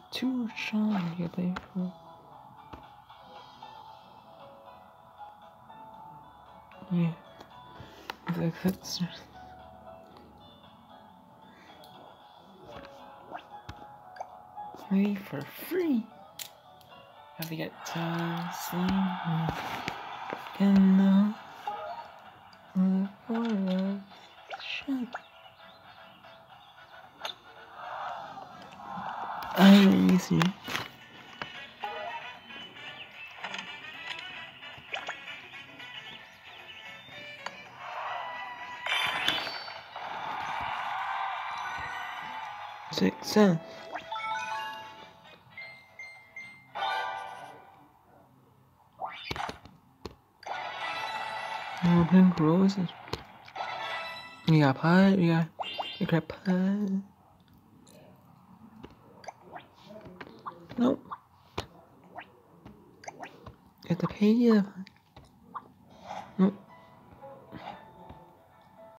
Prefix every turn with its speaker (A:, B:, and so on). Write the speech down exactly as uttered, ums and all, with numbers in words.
A: Too shiny to play for. Yeah. The cuts. Maybe for free. Have to get uh, Sling and uh, the forest. Shit. I'm easy. Six, seven. More pink roses. We got pie, we got, we got pie. Nope. Got the pay. Nope.